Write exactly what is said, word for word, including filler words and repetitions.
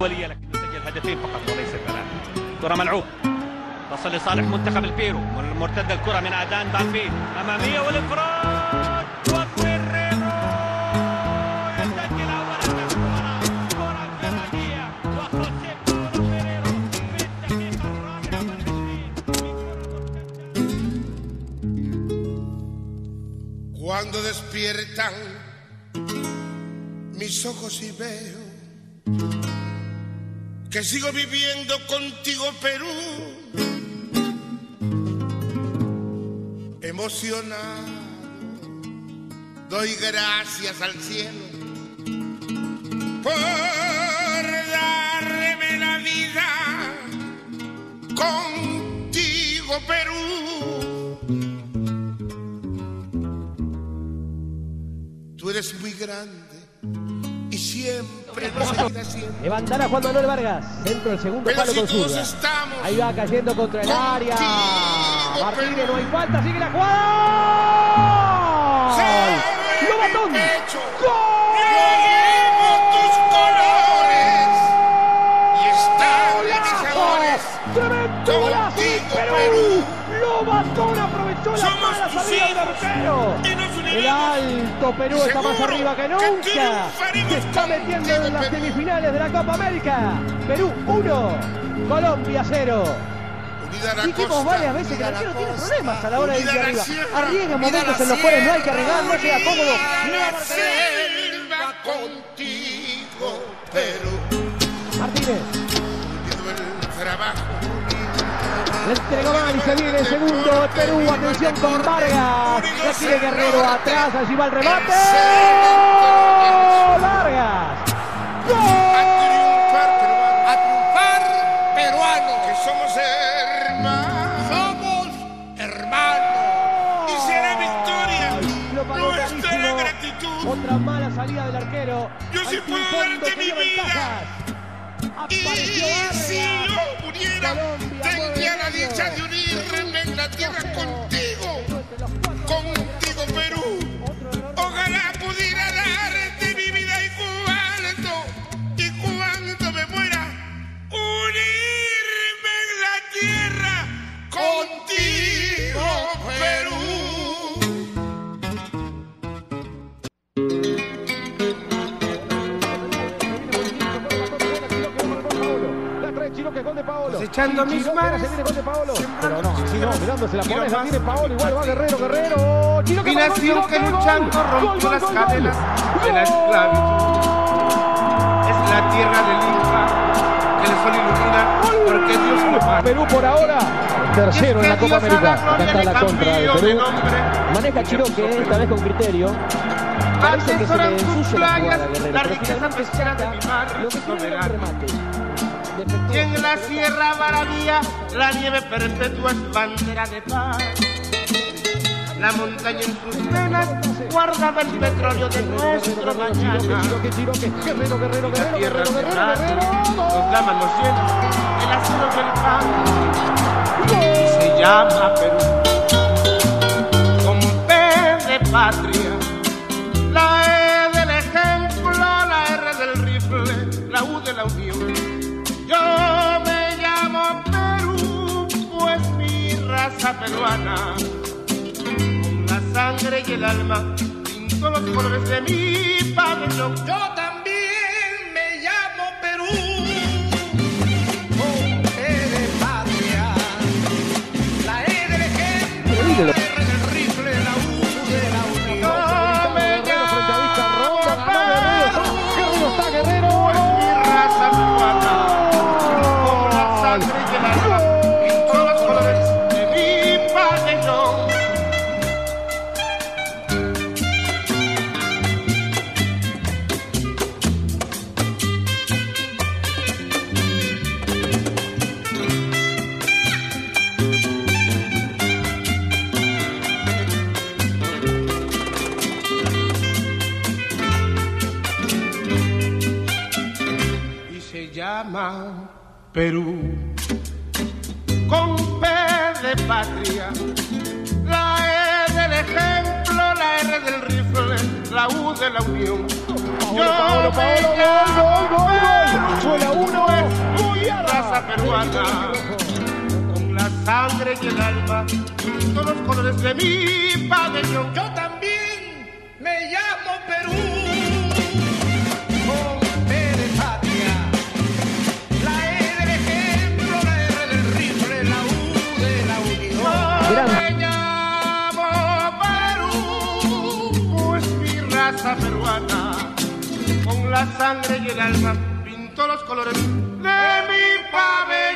ولية لكن يسجل هدفين فقط وليس ثلاثة. كرة ملعوب تصل لصالح منتخب البيرو، مرتدة الكرة من أدان بامبي أمامية والإنفراد وغيريرو يسجل أول هدف. كرة فردية وخوسيه غيريرو في الدقيقة الرابعة والعشرين. Cuando despiertan mis ojos y veo que sigo viviendo contigo, Perú, emocionado, doy gracias al cielo por darme la vida contigo, Perú. Tú eres muy grande y siempre lo seguirás siendo. Levantará Juan Manuel Vargas, centro del segundo Pero palo si con todos zurda. estamos Ahí va cayendo contra el área. contigo, Martínez, Perú. no hay falta, sigue la jugada. Sobre ¡Lo mató! mi pecho ¡Gol! llevo tus colores y están mis amores ¡Tremendo golazo de contigo, Perú! Perú. Lobatón aprovechó la Somos mala tus salida del hijos arquero. y nos uniremos. El alto Perú está más Seguro arriba que que nunca. triunfaremos Se está metiendo en contigo, las Perú. semifinales de la Copa América. Perú uno, Colombia cero. Unida la Dijimos costa, varias veces que el unida la arquero tiene costa, problemas a la hora de ir unida la arriba. sierra, Arriesga unida momentos la en los cuales no hay que sierra, arriesgar, no llega cómodo. unida Mira la Martínez. selva contigo, Perú. Martínez. Unido el trabajo, Le entregó mal y se viene el segundo. Perú, atención con Vargas. Ya quiere Guerrero atrás, allí va el remate. Vargas. a triunfar, peruano, A triunfar, peruano. que somos hermanos. Somos hermanos. Y será victoria Lo pagó nuestra carísimo. gratitud. Otra mala salida del arquero. Yo sí Al puedo fondo darte mi tenía vida. ventajas. Y Apareció si Vargas. yo muriera, Colombia, tendría la nueve dicha años. de unirme en la tierra contigo, Entre los cuatro contigo, Perú. Otro error. Ojalá pudiera darte mi vida y cuando, y cuando me muera, unirme en la tierra contigo, Perú. Cosechando mis mares, Pero no, así no, mirándose la pone, la tiene Paolo, igual va Guerrero, Guerrero. Chiroque mi para gol, nación que Chiroque, luchando gol, rompió gol, las gol, gol, cadenas gol. de la esclavitud. Es la tierra del Inca que el sol ilumina porque Dios lo manda. Perú por ahora, tercero en la Copa América. Acá está la contra de Perú. Maneja Chiroque, esta vez con criterio. Parece que se le ensucia la jugada, Guerrero. La pero riqueza finalmente pesquera de saca mi mar lo que tiene era un soberano. remate. Y en la Sierra Maravilla la nieve perpetua es bandera de paz. La montaña en sus venas guardaba el petróleo de nuestro mañana. Chiroque, Chiroque, Guerrero, Guerrero, La Guerrero, tierra Guerrero, se Guerrero, nace, Guerrero. nos da manos llenas, el acero y el pan. Y se llama Perú, con P de patria. La E del ejemplo, la R del rifle, la U de la unión. Yo me llamo Perú, pues mi raza peruana, con la sangre y el alma, pinto los colores de mi pabellón. Yo también me llamo Perú, con P de patria, la E del ejemplo, la R del rifle, la U de la unión. Yo me llamo Perú, Está Guerrero. pues mi raza peruana, con la sangre y el alma, pinto los colores de mi pabellón. Y se llama Perú, con P de patria, la E del ejemplo, la R R del rifle, la U de la unión. Paolo, Paolo, Paolo, gol, gol, gol, gol. Fue la uno. Muy raza peruana. Con la sangre y el alma, todos los colores de mi pabellón. Yo también me llamo Perú. Con P de patria, la E del ejemplo, la R del rifle, la U de la unión. Mirá. Me llamo Perú, pues mi raza peruana, con la sangre y el alma, pinto los colores de mi pabellón.